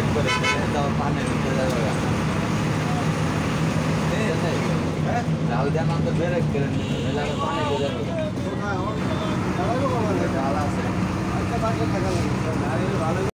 করে তাও পানি নিতে যাবে লাল জামা তো বেরে করে নিতে পানি দিয়ে যাবে।